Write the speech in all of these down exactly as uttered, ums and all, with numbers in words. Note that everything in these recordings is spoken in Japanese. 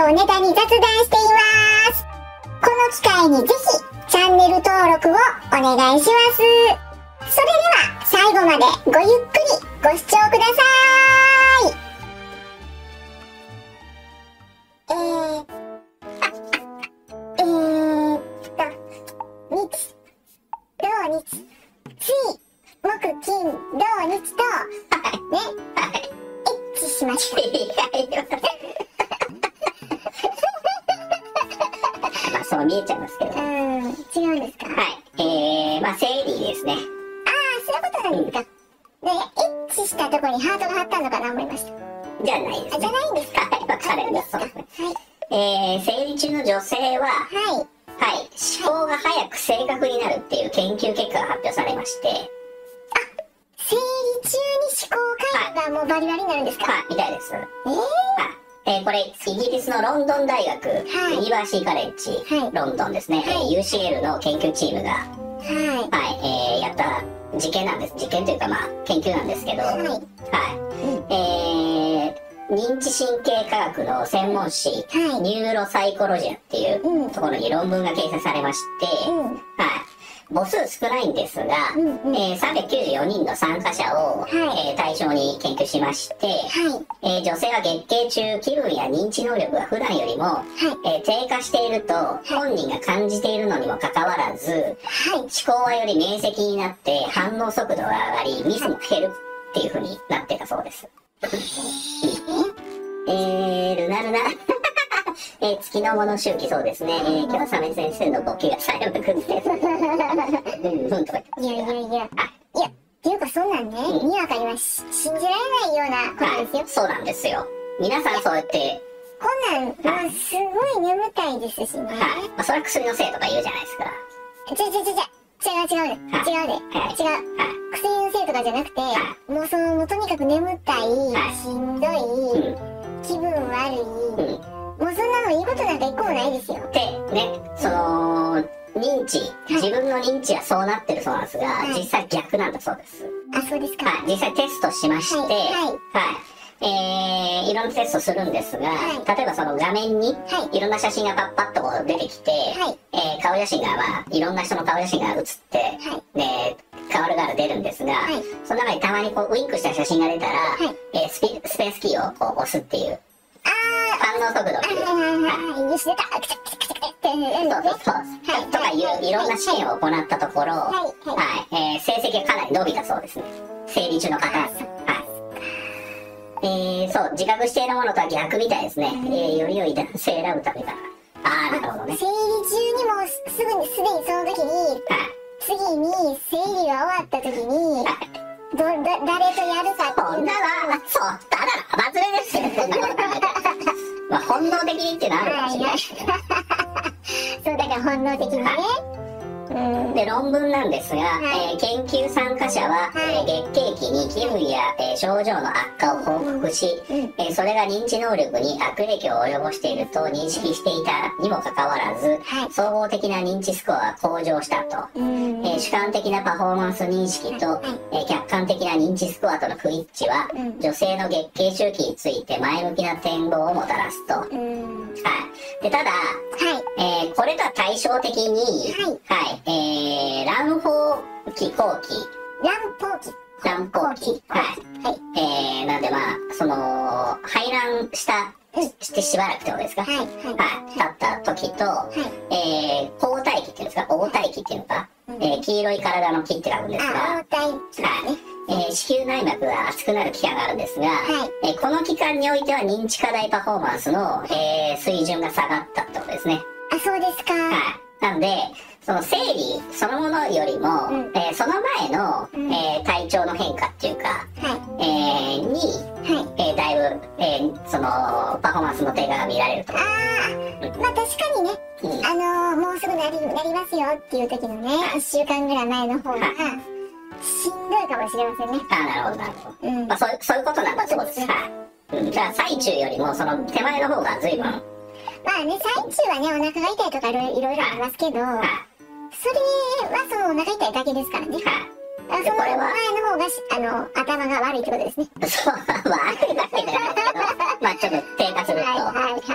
をネタに雑談しています。この機会にぜひチャンネル登録をお願いします。それでは最後までごゆっくりご視聴ください。えー、あ、えーっと、日、土日、水、木、金、土日と、ね、エッチしました。 まあそう見えちゃいますけど。 うん、違うんですか？ はい。えー、まあ生理ですね。 ああ、そういうことなんですか。で、エッチしたところにハートが貼ったのかな思いました。 じゃないですね。 あ、じゃないんですか？ はい、わかるんです。そうですね。 はい。 えー、生理中の女性は、 はい。 はい、思考が早く正確になるっていう研究結果が発表されまして、 生理中に思考回路がもうバリバリになるんですか？ はい、みたいです。はい。 えー、 えー、これ、イギリスのロンドン大学、 はいユニバーシティカレッジ、 はいロンドンですね、 はいえー ユーシーエル の研究チームが、 ははい、えー、やった実験なんです。実験というか、まあ、研究なんですけど、 はいはい。えー、認知神経科学の専門誌、 はいニューロサイコロジアっていううんところに論文が掲載されまして、 い。うん。 はい。母数少ないんですが、 うんうんえー、さんびゃくきゅうじゅうよにんの参加者を、 はいえー対象に研究しまして、 はい。 えー女性は月経中、気分や認知能力が普段よりも、えー低下していると本人が感じているのにもかかわらず、 はい。 思考はより明晰になって反応速度が上がり、ミスも減るっていう風になってたそうです。えー、ルナルナ。えー、月の物周期、そうですね。えー、今日はサメ先生のボケが最後のくずです。うん、うんとか言って。 いやいやいや。いや、っていうかそんなんね、 うんにわかにはし信じられないようなことですよ。 はい、そうなんですよ。皆さんそうやって、 こんなん、もうすごい眠たいですしね。 はい。まあ、それは薬のせいとか言うじゃないですか。 ちょちょちょちょ。違う違うね。 はい違うね。 はい違う。薬のせいとかじゃなくて、 はもうその、もうとにかく眠たい、 いしんどうい、 ん。 気分悪い、 うん。 もうそんなのいいことなんか一個もないですよ。 で、ね、その、認知、自分の認知はそうなってるそうなんですが、 はい実際逆なんだそうです。 あ、そうですか。 はい、実際テストしまして、 はいはいはいえー、いろんなテストするんですが、 はい例えばその画面に、 はいいろんな写真がパッパッとこう出てきて、 はいえー顔写真がまあ、いろんな人の顔写真が写って、 はいで、変わるが出るんですが、 はいその中にたまにこうウインクした写真が出たら、 はいえースピスペースキーをこう押すっていう、 あ反応速度っていう。 ー、はいはいはいはい。よし、出た。カチャカチャカチャカチャってやるんですね。 そうそうそう。 はいとかいういろんな試験を行ったところ、 はいはい、えー成績がかなり伸びたそうですね。生理中の方。はい。えー、そう、自覚しているものとは逆みたいですね。えー、より良い男性選ぶためかな。あー、なるほどね。 生理中にもすすぐに、すでにその時に、 はい。 次に生理が終わった時に、ど、だ、誰とやるかっていうのそんなの、そう、ただの甘連れですよ、そんなこと考えたら。まあ、本能的にっていうのはあるかもしれないですけど。 そう、だから本能的にね。うん。 で、論文なんですが、 はいえー研究参加者は、 はいえー月経期に気分や、えー症状の悪化を報告し、 うんえーそれが認知能力に悪影響を及ぼしていると認識していたにもかかわらず、 はい総合的な認知スコアが向上したと。 うん。 えー主観的なパフォーマンス認識と、 はいえー客観的な認知スコアとの不一致は、 うん女性の月経周期について前向きな展望をもたらすと。はい。 うん。 で、ただ、 はい。 えーこれとは対照的に、はい、えー、卵胞期後期、 乱暴期。 卵胞期、はい、 はい。 えー、なんでまあ、その、排卵した、してしばらくってことですか？ はい。はい。 はい、経った時と、えー、黄体期っていうんですか、黄体期っていうのか、 うんえー、黄色い体の期って書くんですが、 あ、応対期はいね。 えー子宮内膜が熱くなる期間があるんですが、 はいえーこの期間においては認知課題パフォーマンスの、えー水準が下がったってことですね。 あ、そうですか。 はい。なんで、その生理そのものよりも、 うんえーその前の、 うんえー体調の変化っていうか、 はい。 えーに、 はい。 えーだいぶ、えーその、パフォーマンスの低下が見られると。 ああ、まあ確かにね、 うんあのー、もうすぐなり、なりますよっていう時のね、一週間ぐらい前の方が、しんどいかもしれませんね。 ああ、なるほど、なるほど。 うん。 まあ、そういう、そういうことなんだそうです。はい。うん、だから最中よりも、その手前の方が随分、はい。 まあね、最中はね、お腹が痛いとかいろいろいろありますけど、それはそのお腹痛いだけですからね。あ、そのこれは前の方がし、あの、頭が悪いってことですね。 そう、まあ、あるわけじゃないけど、まあ、ちょっと低下すると。 はいはいはい。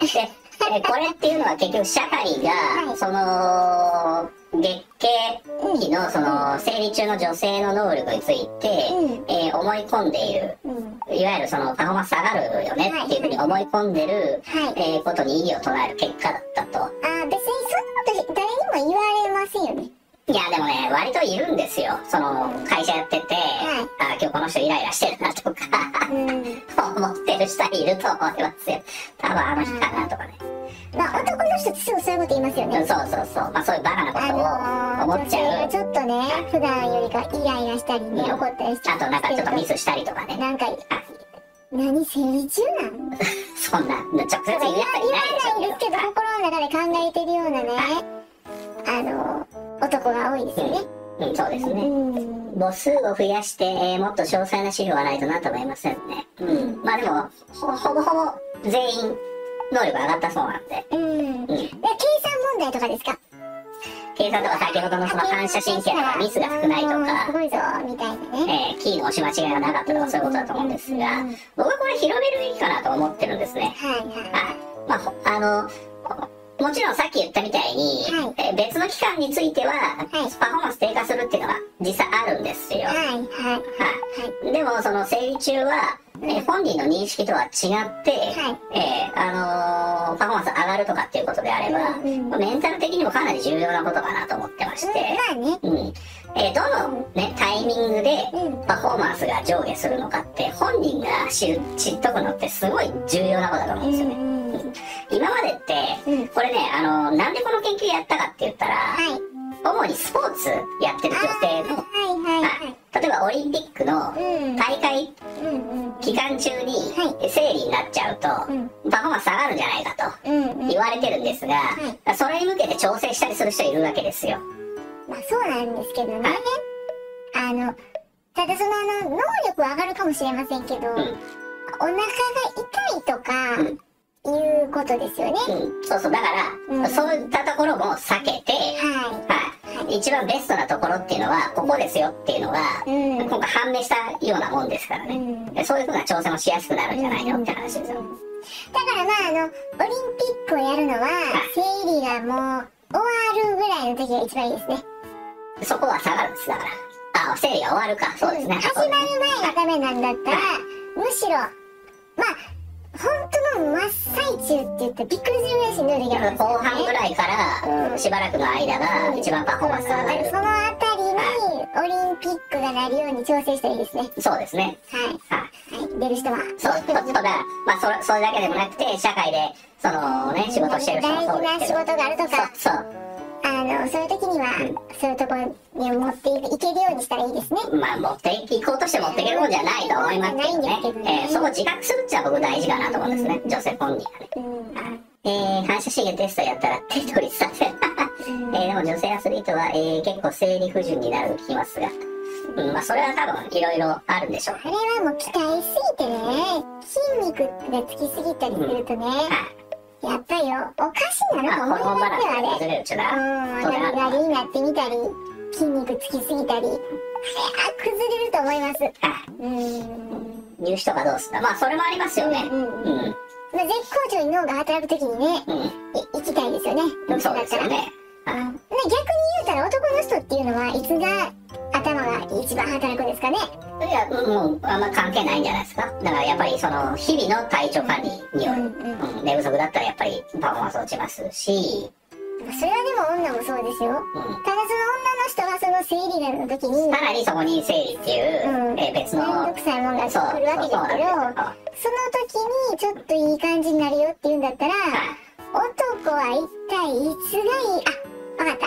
で、えこれっていうのは結局社会が、 はいその月経期のその生理中の女性の能力について、 うんえー思い込んでいる、 うんいわゆるそのパフォーマンス下がるよねっていうふうに思い込んでる、 はいえーことに異議を唱える結果だったと。 あー、別にそんなこと誰にも言われませんよね。 いやでもね、割といるんですよ。その会社やってて、あ今日この人イライラしてるなとか、 うん思ってる人いると思いますよ。多分あの日かなとかね。 まあ男の人ってすぐそういうこと言いますよね。 そうそうそう。まあそういうバカなこあとのー、 を思っちゃう。 女性がちょっとね、普段よりかイライラしたりね、 うん怒ったりしてあとなんかちょっとミスしたりとかね。 なんか、何生理中なのそんな、直接言うやつはいないでしょう言わないですけど、心の中で考えてるようなね、あの、男が多いですよね。 うん、うんそうですうね。 ん。 母数を増やして、えーもっと詳細な資料はないとなんとも言えませんね。うん。まあでも、ほほぼほぼ全員能力上がったそうなんで。 うん。 うん。 で、計算問題とかですか？ 計算とか先ほどのその反射神経とかミスが少ないとうんすか、 ごいぞ、みたいなね。 えーキーの押し間違いがなかったとかそういうことだと思うんですが、僕はこれ広めるべきかなと思ってるんですね。 はいはい。 はい。まあ、ほあの、もちろんさっき言ったみたいに、 はいえー別の期間については、 いパフォーマンス低下するっていうのが実際あるんですよ。 はいはい。 はい。でも、その生理中は、えー本人の認識とは違って、 はいえーあのーパフォーマンス上がるとかっていうことであれば、 うんうんメンタル的にもかなり重要なことかなと思ってまして、 まあね。 うんえーどの、ね、タイミングでうんパフォーマンスが上下するのかって本人が知る知っとくのってすごい重要なことだと思うんですよね。 うん今までって、 うんこれね、あのなんでこの研究やったかって言ったら、 はい。 主にスポーツやってる女性の、 はいはいは例えばオリンピックのい。うん。 大会うんうん。 期間中には生理になっちゃうと、 うんパフォーマンス下がるんじゃないかとうんうん。 言われてるんですが、それに向けて調整したりする人いるわけですよ。 まあそうなんですけどね。 はいあの、ただそのあの、能力は上がるかもしれませんけど、 んお腹が痛いとか、いうことですよね。 うん、そうそう、だから、 うんそういったところも避けて、 ははい、一番ベストなところっていうのは、ここですよっていうのが、 うん今回判明したようなもんですからね。 うんそういうふうな調整もしやすくなるんじゃないのって話ですよ。 だからまああの、オリンピックをやるのは、生理がもう終わるぐらいの時が一番いいですね。 そこは下がるんです、だから。あ、生理が終わるか。そうですね。 始まる前がダメなんだったら、むしろ、まあ、本当の真っ最中って言ったらびっくりするぐらいしんどい時があります後よね。 半ぐらいから、しばらくの間が一番パフォーマンスが上がる。 そのあたりにオリンピックがなるように調整したらいいですね。 そうですね。 はい。 はい。 はい。出る人は。 そう、そうそうだから、まあ、それ、それだけでもなくて、社会で、そのね、仕事してる人もそうですけど。 大事な仕事があるとかそう、そう。 あの、そういう時には、そういうところに持っていけるようにしたらいいですね。 まあ、持っていこうとして持っていけるもんじゃないと思いますけどね。 ないんですけどねえーそこ自覚するっちゃ僕大事かなと思うんですね。女性本人がね。 うん。 えー、反射神経テストやったら手取りさせる。えー、でも女性アスリートは、えー、結構生理不順になると聞きますが。うん、まあ、それは多分いろいろあるんでしょう。 あれはもう期待しすぎてね、筋肉がつきすぎたりするとね、やっぱりよ、おかしになるとまあ、ホルモンバ思いますよ、あれ。 ランスが崩れるっちゅうのは、 うん、 そうであるガリガリになってみたり、筋肉つきすぎたり、あれは崩れると思います。うん。 入試とかどうすんだ。まあ、それもありますよね。 うんうん。 まあ、絶好調に脳が働くときにね、 うん。 い行きたいですよね、どうせそうだったら。 ですよね。 うん、ね、逆に言うたら男の人っていうのはいつが頭が一番働くんですかね。 いや、もう、あんま関係ないんじゃないですか。だからやっぱりその、日々の体調管理による。 うんうん。寝不足だったらやっぱりパフォーマンス落ちますし、 それはでも女もそうですよ。 うん。 ただその女の人はその生理の時にさらにそこに生理っていう、 うんえー別の、 めんどくさいもんが来そう、 るわけですけど、 そうそうなんですよその時にちょっといい感じになるよって言うんだったら、男は一体いつがいい、あ、わかった。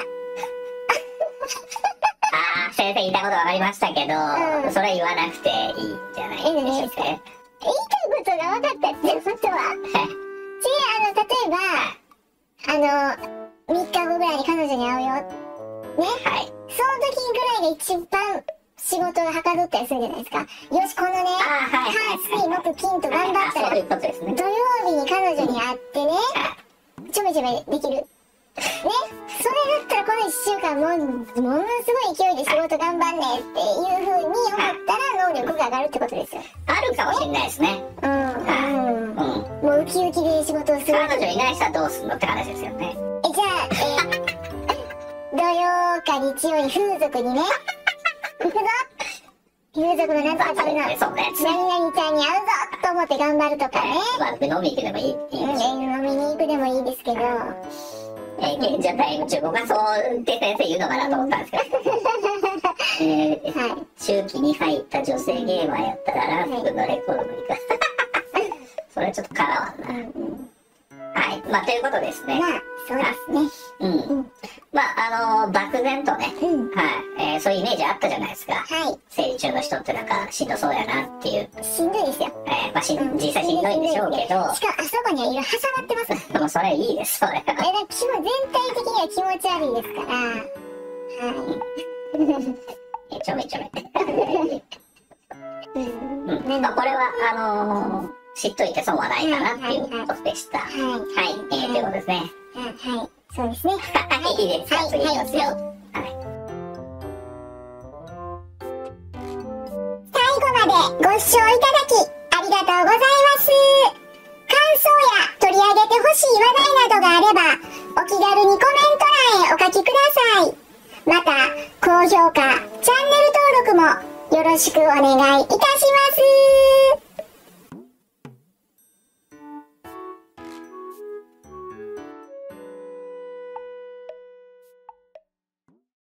ああ、先生言いたいことわかりましたけど、 うんそれ言わなくていいんじゃないでしょうか。 言いたいことが分かったってことは、違う、あの、例えば、あの、みっかごぐらいに彼女に会うよ。ね。 はい。 その時ぐらいが一番仕事がはかどったりするじゃないですか。よし、このね、 あーはいはい火、水、木、金と頑張ったら、 あそういうことですね。 土曜日に彼女に会ってね、ちょめちょめできる。ね、それだったらこのいっしゅうかんも、ものすごい勢いで仕事頑張んねっていう風に思ったら能力が上がるってことですよ。 あるかもしれないですね。 うん、うん。 うん。 もうウキウキで仕事をする。 彼女いない人はどうすんのって話ですよね。 え、じゃあ、えー、土曜か日曜に風俗にね、行くぞ、風俗のなんとかするの、何々ちゃんに会うぞと思って頑張るとかね。 まあ、飲み行くでもいい、いいですうん、飲みに行くでもいいですけど。 えー、現状タイム中、僕はそうって先生言うのかなと思ったんですけど。えーはい、 中期に入った女性ゲーマーやったらランプのレコードもいいか。それちょっとかなわんな。 うんはい。まあ、ということですね。 まあ、そうですね。 うん。 うん。 まあ、あのー、漠然とね、 うん。 はい、えー、そういうイメージあったじゃないですか。 はい。 生理中の人ってなんかしんどそうやなっていう。 しんどいですよ。 えー、まあしん、 うん、 実際しんどいんでしょうけど。 しかも、あそこにはいろいろ挟まってます。 でもそれいいです、それは。 え、だから気も全体的には気持ち悪いですから。はい。 えちょめちょめ。 うん。 うん。まあ、これは、あのー、知っといて損はないかなっていうことでした。はい。はい。えー、ということですね。 はい。そうですね。 はい、いいですか、次いきますよ。はい。 最後までご視聴いただき、ありがとうございます。感想や取り上げてほしい話題などがあれば、お気軽にコメント欄へお書きください。また、高評価、チャンネル登録もよろしくお願いいたします。